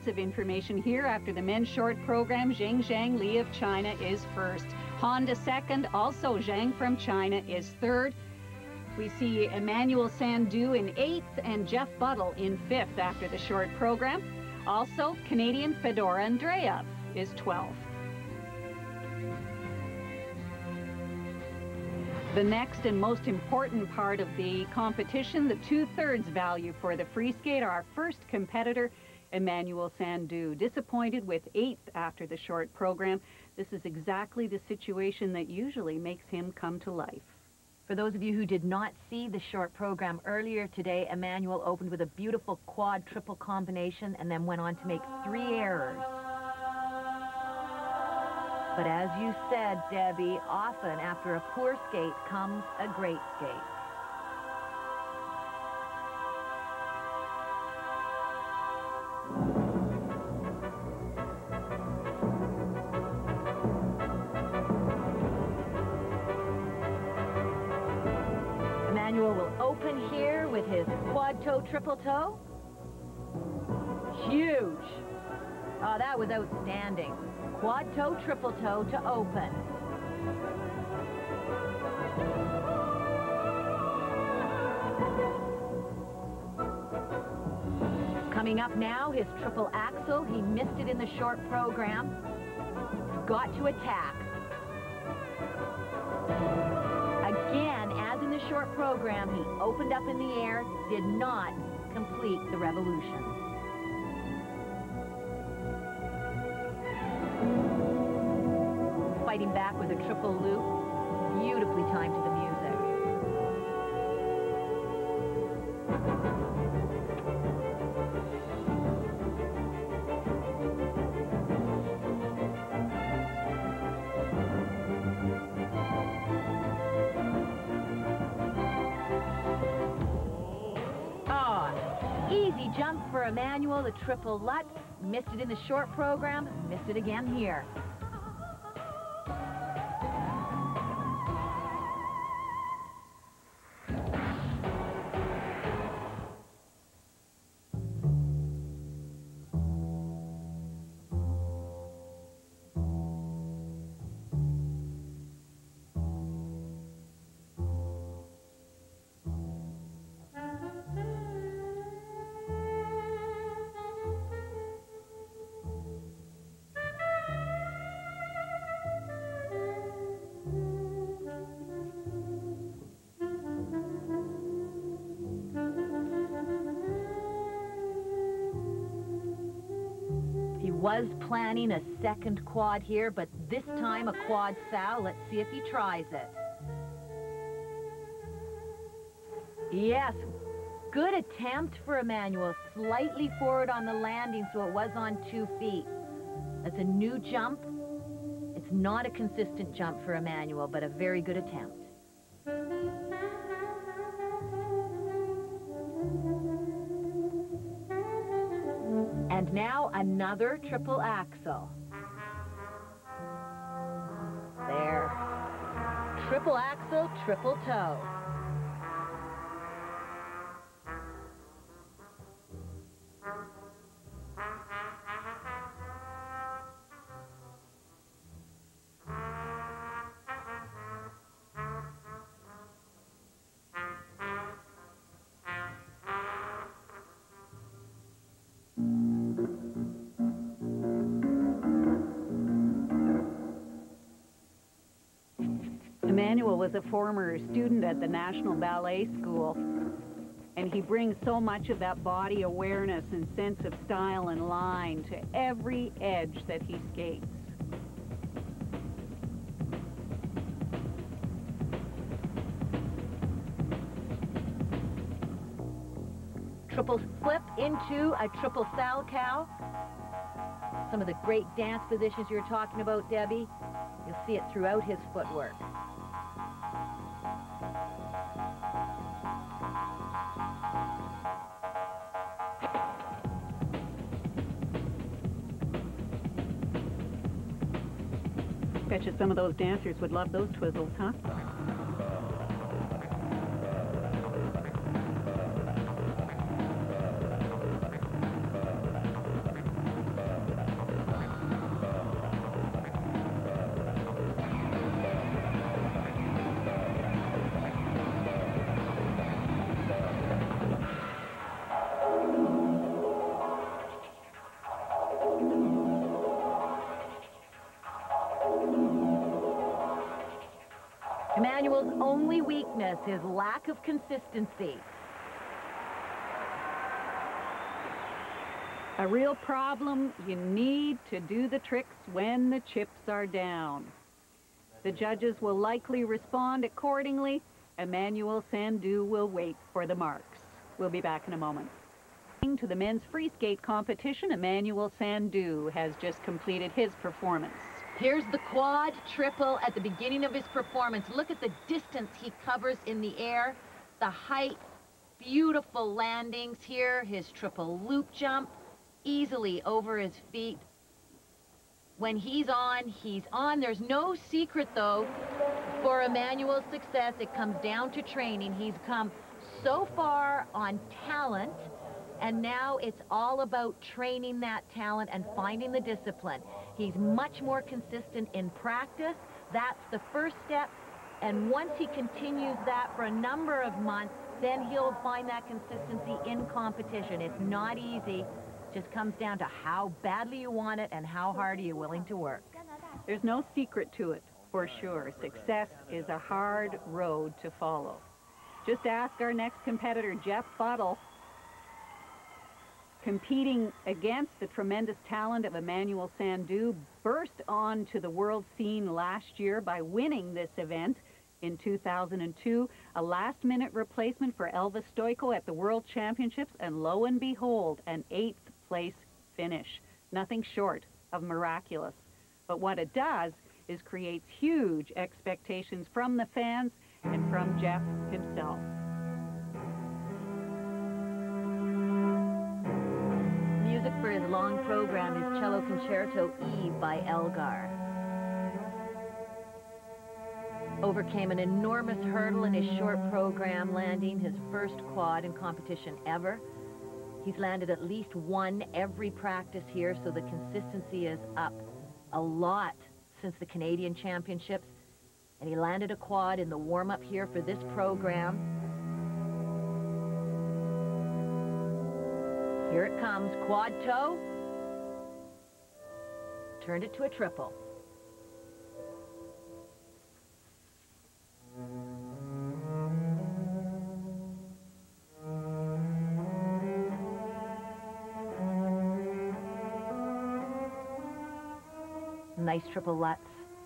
lots of information here. After the men's short program, Zheng Zhang Li of China is first. Honda second, also Zhang from China is third. We see Emmanuel Sandhu in 8th and Jeff Buttle in 5th after the short program. Also, Canadian Fedor Andreev is 12th. The next and most important part of the competition, the 2/3 value for the free skate, our first competitor, Emmanuel Sandhu, disappointed with 8th after the short program. This is exactly the situation that usually makes him come to life. For those of you who did not see the short program earlier today, Emmanuel opened with a beautiful quad triple combination and then went on to make 3 errors. But as you said, Debbie, often after a poor skate comes a great skate. Emmanuel will open here with his quad toe, triple toe. Huge. Oh, that was outstanding. Quad toe, triple toe to open. Coming up now, his triple axel. He missed it in the short program. Got to attack. Again, as in the short program, he opened up in the air, did not complete the revolution. Fighting back with a triple loop, beautifully timed to the music. Easy jump for Emmanuel, the triple Lutz. Missed it in the short program, missed it again here. Was planning a second quad here, but this time a quad foul. Let's see if he tries it. Yes, good attempt for Emmanuel. Slightly forward on the landing, so it was on 2 feet. That's a new jump. It's not a consistent jump for Emmanuel, but a very good attempt. And now another triple axel. There. Triple axel, triple toe. Emmanuel was a former student at the National Ballet School, and he brings so much of that body awareness and sense of style and line to every edge that he skates. Triple flip into a triple Salchow. Some of the great dance positions you're talking about, Debbie, you'll see it throughout his footwork. Bet you some of those dancers would love those twizzles, huh? Emmanuel's only weakness is lack of consistency. A real problem. You need to do the tricks when the chips are down. The judges will likely respond accordingly. Emmanuel Sandhu will wait for the marks. We'll be back in a moment. To the men's free skate competition, Emmanuel Sandhu has just completed his performance. Here's the quad triple at the beginning of his performance. Look at the distance he covers in the air, the height, beautiful landings here, his triple loop jump, easily over his feet. When he's on, he's on. There's no secret, though, for Emmanuel's success. It comes down to training. He's come so far on talent, and now it's all about training that talent and finding the discipline. He's much more consistent in practice. That's the first step. And once he continues that for a number of months, then he'll find that consistency in competition. It's not easy. It just comes down to how badly you want it and how hard are you willing to work. There's no secret to it, for sure. Success is a hard road to follow. Just ask our next competitor, Jeff Buttle. Competing against the tremendous talent of Emmanuel Sandhu, burst onto the world scene last year by winning this event in 2002, a last-minute replacement for Elvis Stoico at the World Championships, and lo and behold, an 8th place finish. Nothing short of miraculous. But what it does is creates huge expectations from the fans and from Jeff himself. Music for his long program is Cello Concerto E by Elgar. Overcame an enormous hurdle in his short program, landing his first quad in competition ever. He's landed at least one every practice here, so the consistency is up a lot since the Canadian Championships. And he landed a quad in the warm-up here for this program. Here it comes, quad toe. Turned it to a triple. Nice triple Lutz.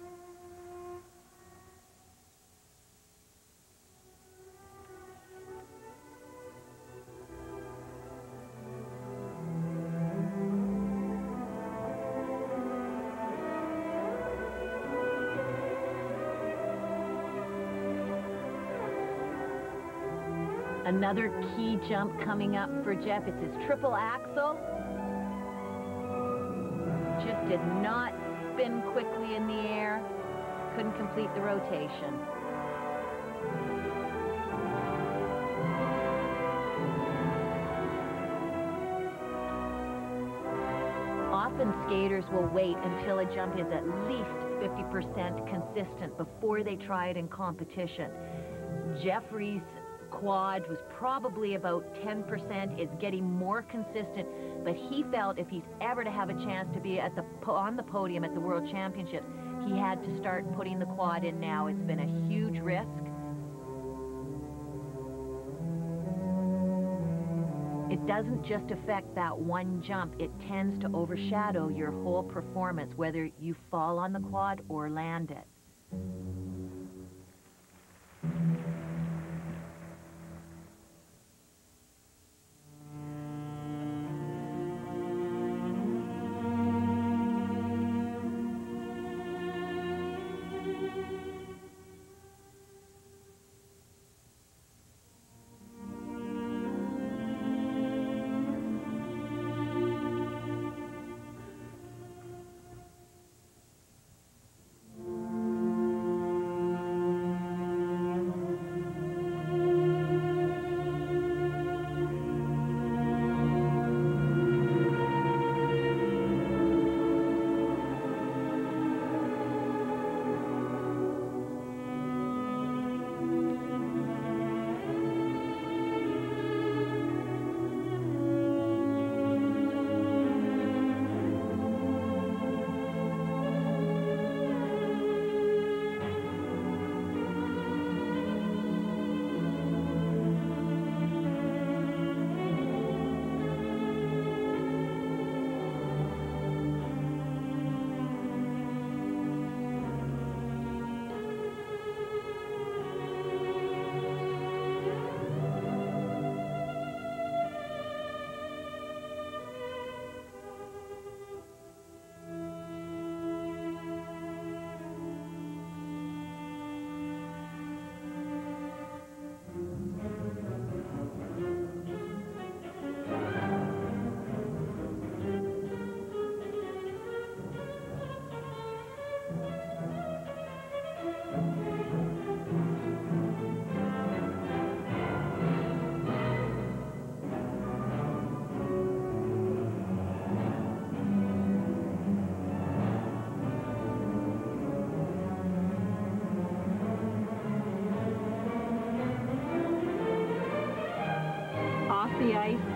Another key jump coming up for Jeff. It's his triple axel. Just did not spin quickly in the air. Couldn't complete the rotation. Often skaters will wait until a jump is at least 50% consistent before they try it in competition. Jeffrey's quad was probably about 10%. It's getting more consistent, but he felt if he's ever to have a chance to be on the podium at the World Championships, he had to start putting the quad in now. It's been a huge risk. It doesn't just affect that one jump. It tends to overshadow your whole performance, whether you fall on the quad or land it.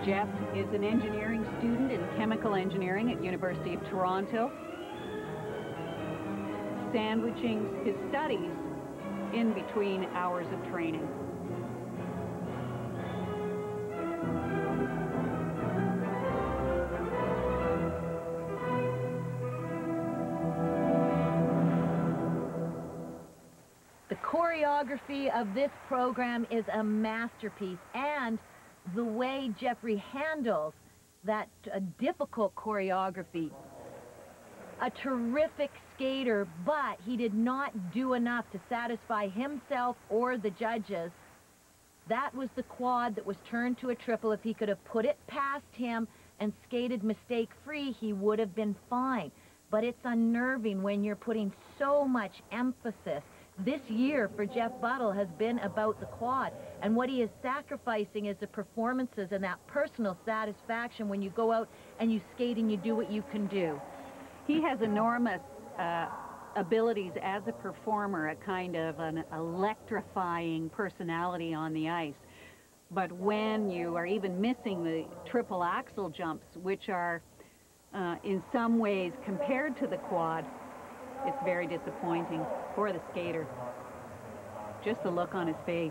Jeff is an engineering student in chemical engineering at University of Toronto, sandwiching his studies in between hours of training. The choreography of this program is a masterpiece, and the way Jeffrey handles that difficult choreography. A terrific skater, but he did not do enough to satisfy himself or the judges. That was the quad that was turned to a triple. If he could have put it past him and skated mistake-free, he would have been fine. But it's unnerving when you're putting so much emphasis. This year for Jeff Buttle has been about the quad, and what he is sacrificing is the performances and that personal satisfaction when you go out and you skate and you do what you can do. He has enormous abilities as a performer, a kind of an electrifying personality on the ice. But when you are even missing the triple axel jumps, which are in some ways compared to the quad, it's very disappointing for the skater. Just the look on his face.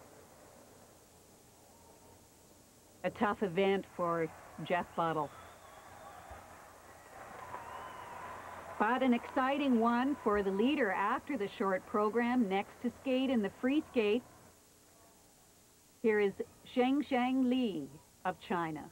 A tough event for Jeff Buttle. But an exciting one for the leader after the short program. Next to skate in the free skate, here is Zhengzhang Li of China.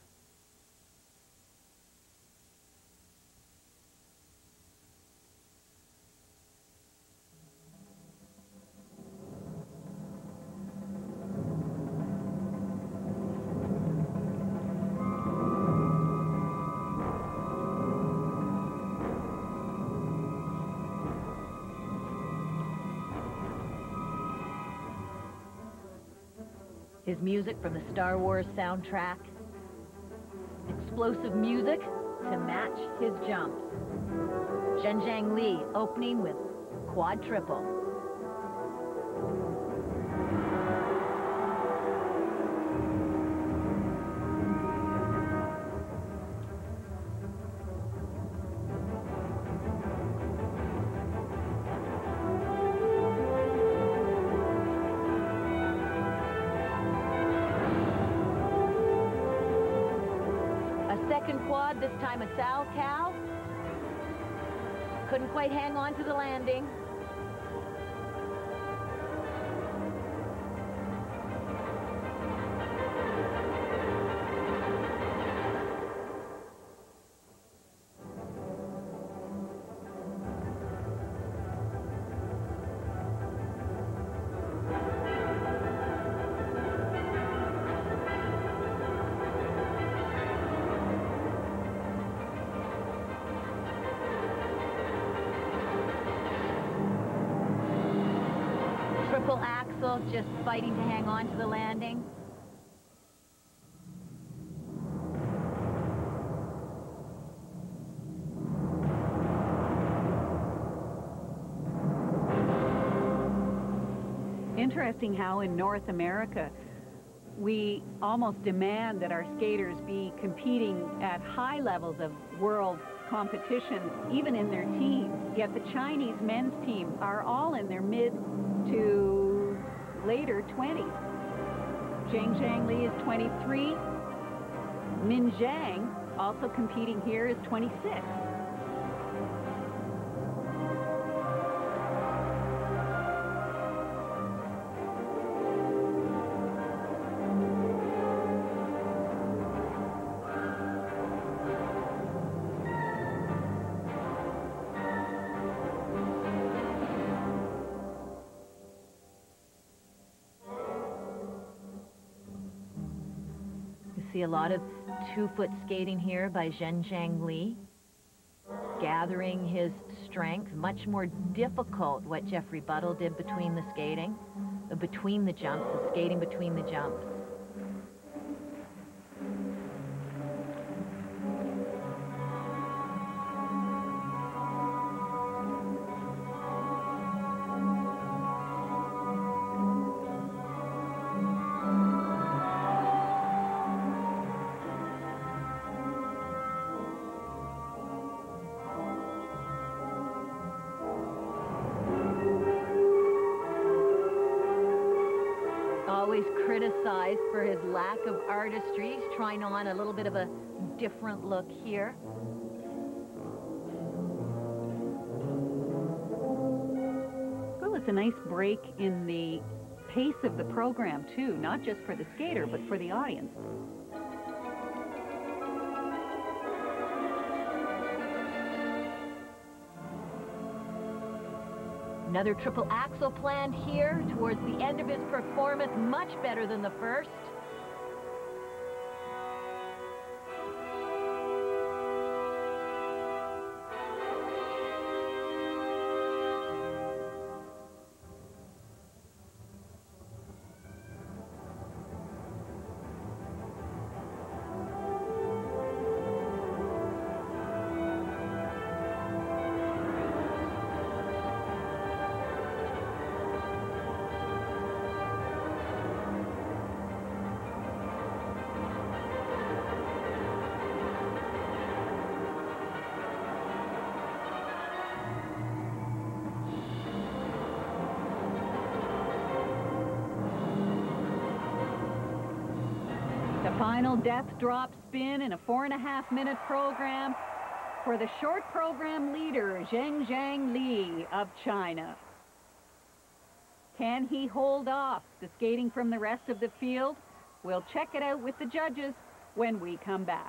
His music from the Star Wars soundtrack. Explosive music to match his jumps. Zhengzhang Li opening with quad triple. Second quad, this time a Salchow. Couldn't quite hang on to the landing. Triple axel, just fighting to hang on to the landing. Interesting how in North America we almost demand that our skaters be competing at high levels of world competitions, even in their teams. Yet the Chinese men's team are all in their mid to later 20s. Zhengzhang Li is 23. Min Zhang, also competing here, is 26. See a lot of two-foot skating here by Zhengzhang Li. Gathering his strength. Much more difficult what Jeffrey Buttle did between the jumps, the skating between the jumps. always criticized for his lack of artistry. He's trying on a little bit of a different look here. Well, it's a nice break in the pace of the program, too, not just for the skater, but for the audience. Another triple axel planned here towards the end of his performance, much better than the first. Final death drop spin in a 4.5-minute program for the short program leader, Zheng Li of China. Can he hold off the skating from the rest of the field? We'll check it out with the judges when we come back.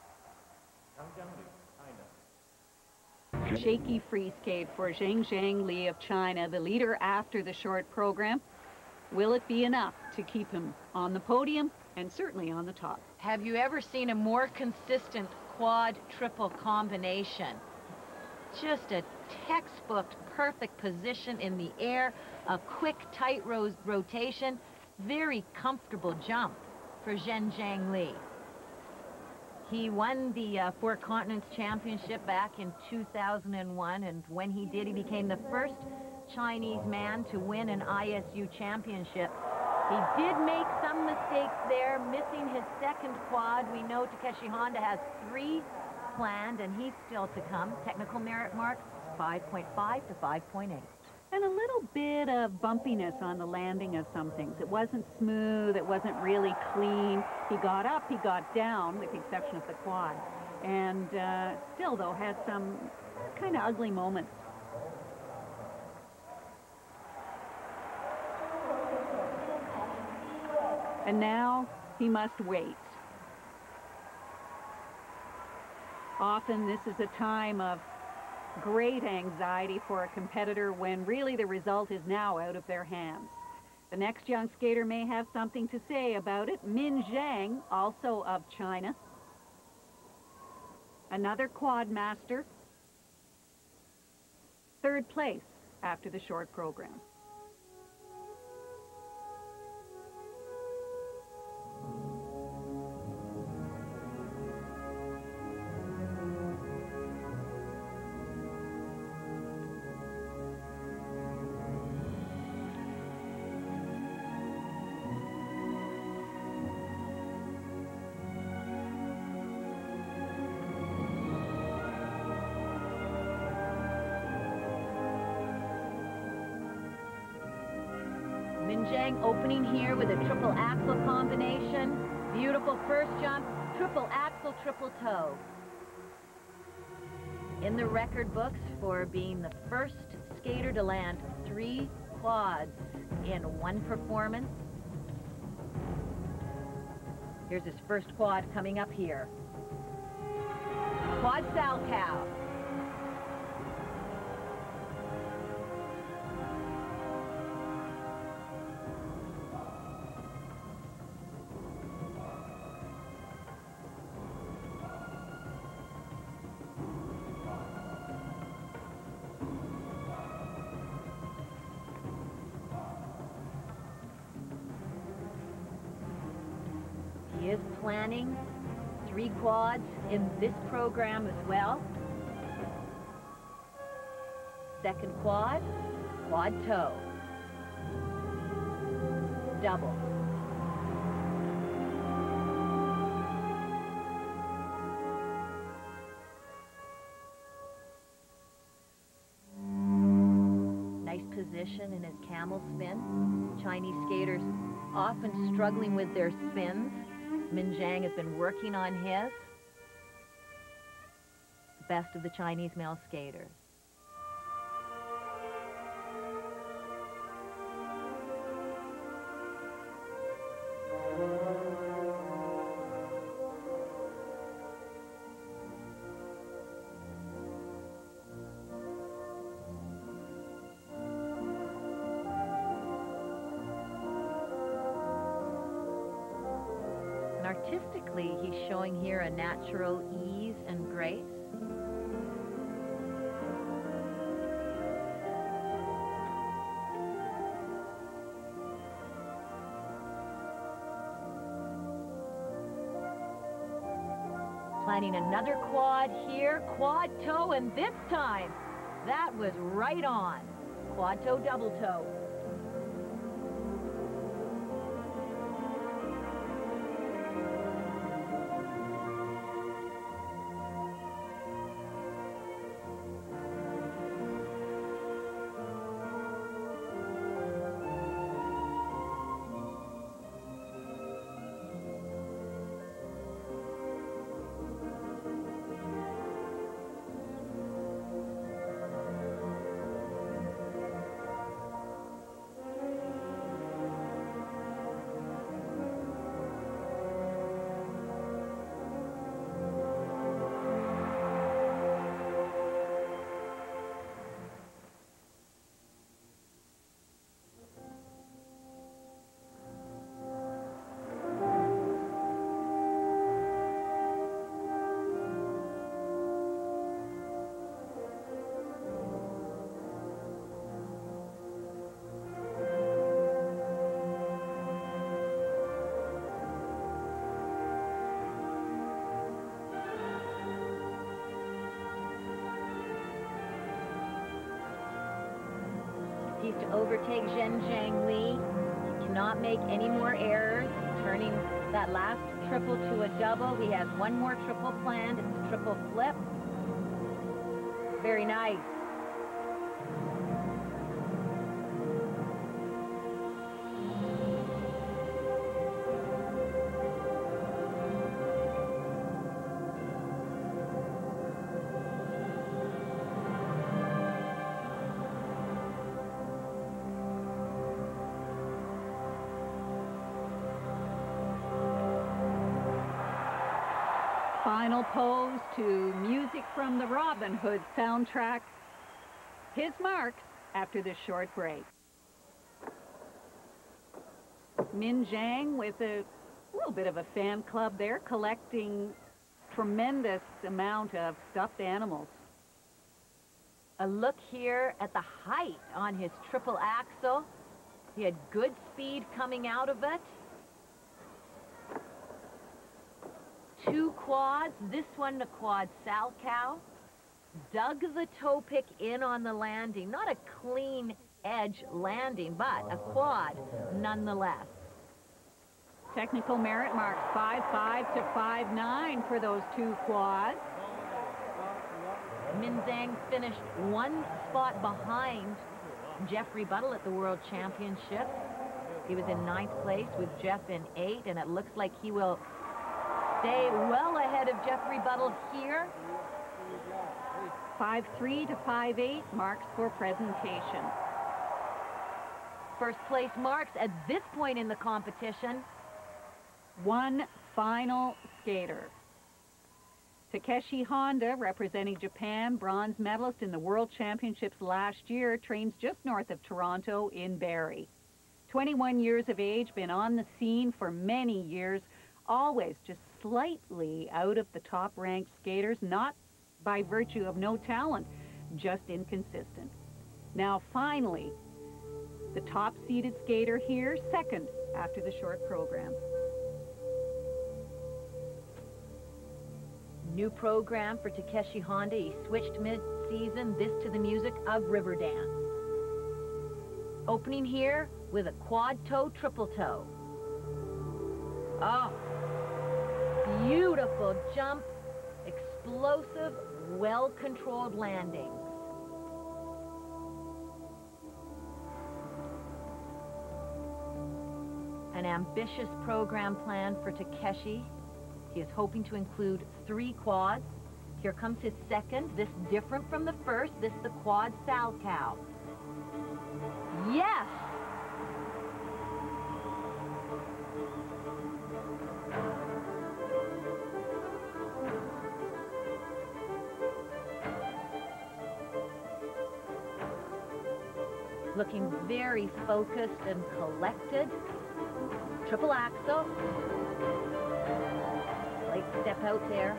Shaky free skate for Zheng Li of China, the leader after the short program. Will it be enough to keep him on the podium and certainly on the top? Have you ever seen a more consistent quad-triple combination? Just a textbook perfect position in the air, a quick tight rotation, very comfortable jump for Zheng Li. He won the Four Continents Championship back in 2001, and when he did, he became the first Chinese man to win an ISU championship. He did make some mistakes there, missing his second quad. We know Takeshi Honda has 3 planned, and he's still to come. Technical merit mark, 5.5 to 5.8. And a little bit of bumpiness on the landing of some things. It wasn't smooth, it wasn't really clean. He got up, he got down, with the exception of the quad. And still, though, had some kind of ugly moments. And now he must wait. Often this is a time of great anxiety for a competitor when really the result is now out of their hands. The next young skater may have something to say about it. Min Zhang, also of China. Another quad master. 3rd place after the short program. Min Zhang opening here with a triple axel combination. Beautiful first jump, triple axel, triple toe. In the record books for being the first skater to land 3 quads in one performance. Here's his first quad coming up here. Quad Salchow. He is planning 3 quads in this program as well. Second quad, quad toe. Double. Nice position. definition in his camel spin. Chinese skaters often struggling with their spins. Min Zhang has been working on his. Best of the Chinese male skaters. Artistically, he's showing here a natural ease and grace. Planning another quad here, quad toe, and this time, that was right on. Quad toe, double toe. To overtake Zhenjiang Li. He cannot make any more errors, turning that last triple to a double. He has one more triple planned. It's a triple flip. Very nice. Final pose to music from the Robin Hood soundtrack. His marks after this short break. Min Zhang with a little bit of a fan club there, collecting tremendous amount of stuffed animals. A look here at the height on his triple axel. He had good speed coming out of it. Two quads, this one the quad Salchow. Dug the toe pick in on the landing. Not a clean edge landing, but a quad nonetheless. Technical merit marks 5.5 to 5.9 for those two quads. Min Zhang finished one spot behind Jeffrey Buttle at the World Championship. He was in 9th place with Jeff in 8th, and it looks like he will stay well ahead of Jeffrey Buttle here. 5.3 to 5.8 marks for presentation. First place marks at this point in the competition. One final skater. Takeshi Honda, representing Japan, bronze medalist in the World Championships last year, trains just north of Toronto in Barrie. 21 years of age, been on the scene for many years, always just slightly out of the top-ranked skaters, not by virtue of no talent, just inconsistent. Now, finally, the top-seeded skater here, second after the short program. New program for Takeshi Honda. He switched mid-season, this to the music of Riverdance. Opening here with a quad toe, triple toe. Oh, beautiful jump, explosive, well-controlled landings. An ambitious program plan for Takeshi. He is hoping to include 3 quads. Here comes his second. This different from the first. This the quad Salchow. Yes! Looking very focused and collected. Triple axel. Light step out there.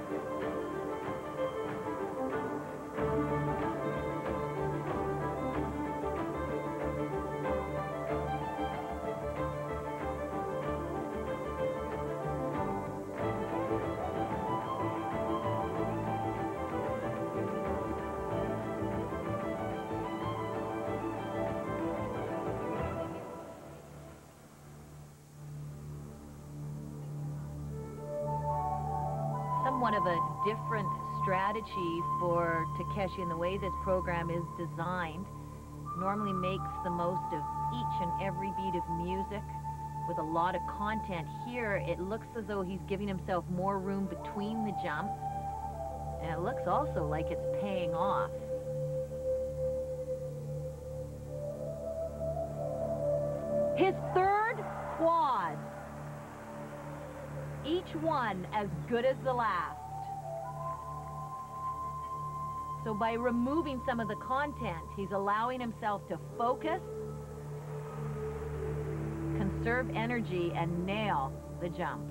Somewhat of a different strategy for Takeshi in the way this program is designed. Normally makes the most of each and every beat of music with a lot of content. Here it looks as though he's giving himself more room between the jumps, and it looks also like it's paying off. His third quad. Each one as good as the last. So by removing some of the content, he's allowing himself to focus, conserve energy, and nail the jump.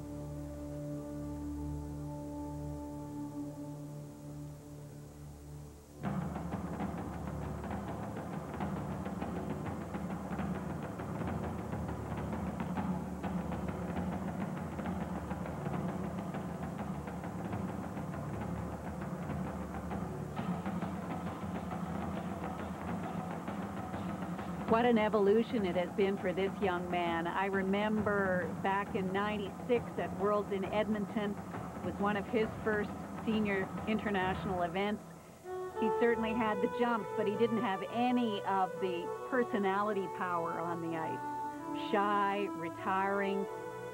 What an evolution it has been for this young man. I remember back in '96 at Worlds in Edmonton was one of his first senior international events. He certainly had the jumps, but he didn't have any of the personality power on the ice. Shy, retiring.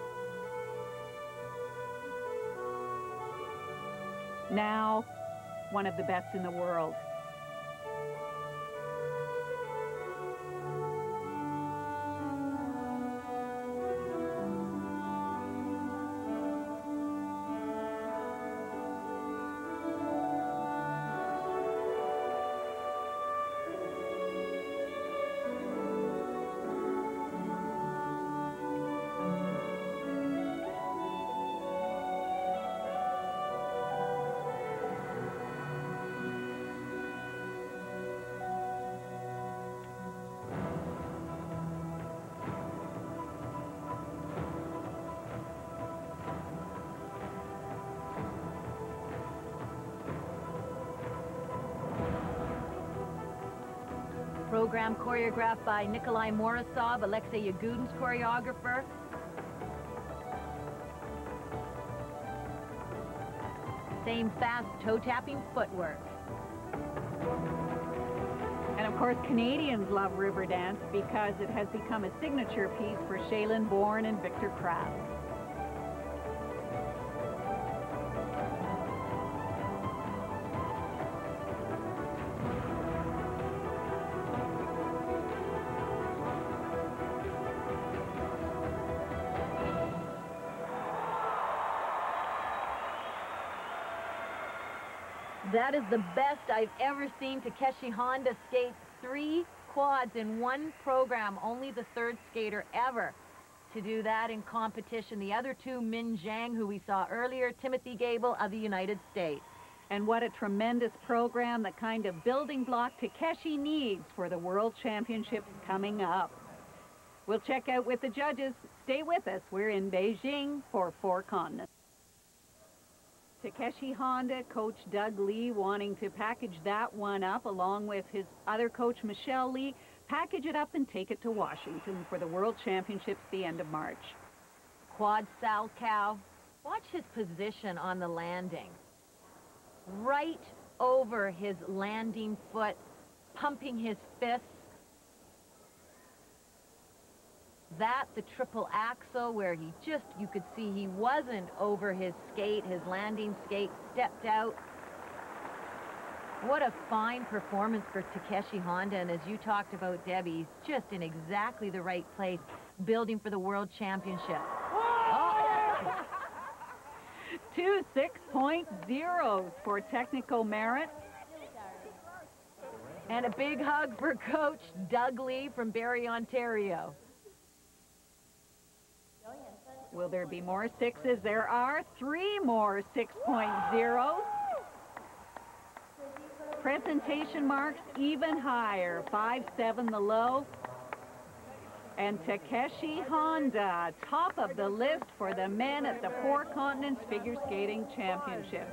Now, one of the best in the world. Program choreographed by Nikolai Morozov, Alexei Yagudin's choreographer. Same fast toe-tapping footwork. And of course, Canadians love Riverdance because it has become a signature piece for Shaylin Bourne and Victor Kraft. That is the best I've ever seen Takeshi Honda skate 3 quads in one program. Only the third skater ever to do that in competition. The other two, Min Zhang, who we saw earlier, Timothy Gable of the United States. And what a tremendous program, the kind of building block Takeshi needs for the World Championships coming up. We'll check out with the judges. Stay with us. We're in Beijing for 4 continents. Takeshi Honda, Coach Doug Lee wanting to package that one up along with his other coach, Michelle Lee, package it up and take it to Washington for the World Championships the end of March. Quad Salchow, watch his position on the landing. Right over his landing foot, pumping his fists. that, the triple axel, where he just, you could see he wasn't over his skate, his landing skate, stepped out. What a fine performance for Takeshi Honda, and as you talked about, Debbie, he's just in exactly the right place, building for the World Championship. Oh. 2 6.0s for technical merit. And a big hug for Coach Doug Lee from Barrie, Ontario. Will there be more 6s? There are 3 more 6.0s. Presentation marks even higher, 5.7 the low. And Takeshi Honda, top of the list for the men at the Four Continents Figure Skating Championships.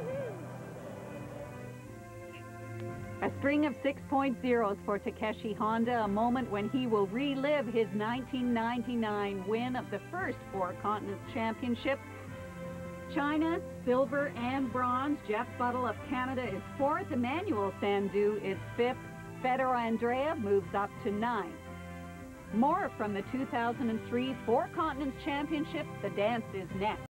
A string of 6.0s for Takeshi Honda, a moment when he will relive his 1999 win of the first Four Continents Championship. China, silver and bronze. Jeff Buttle of Canada is 4th. Emmanuel Sandou is 5th. Fedor Andreev moves up to 9th. More from the 2003 Four Continents Championship. The dance is next.